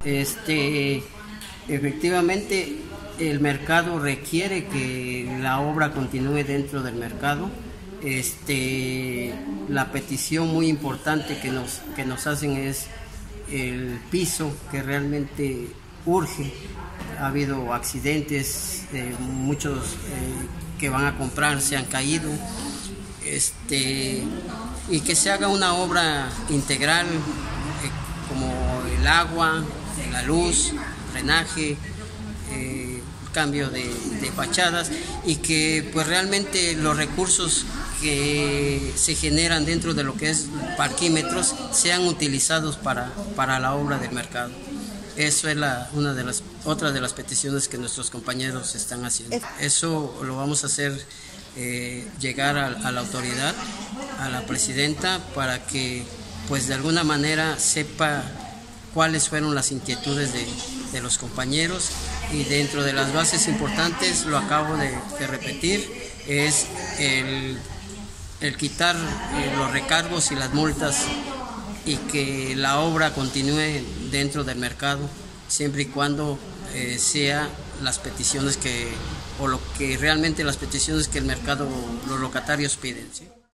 Este, Efectivamente, el mercado requiere que la obra continúe dentro del mercado. La petición muy importante que nos hacen es el piso, que realmente urge. Ha habido accidentes, muchos que van a comprar se han caído, y que se haga una obra integral, como el agua, la luz, drenaje, cambio de fachadas, y que pues realmente los recursos que se generan dentro de lo que es parquímetros sean utilizados para la obra del mercado. Eso es otra de las peticiones que nuestros compañeros están haciendo. Eso lo vamos a hacer llegar a la autoridad, a la presidenta, para que pues de alguna manera sepa cuáles fueron las inquietudes de los compañeros, y dentro de las bases importantes, lo acabo de repetir, es el quitar los recargos y las multas, y que la obra continúe dentro del mercado, siempre y cuando sea las peticiones o lo que realmente las peticiones que el mercado, los locatarios piden, ¿sí?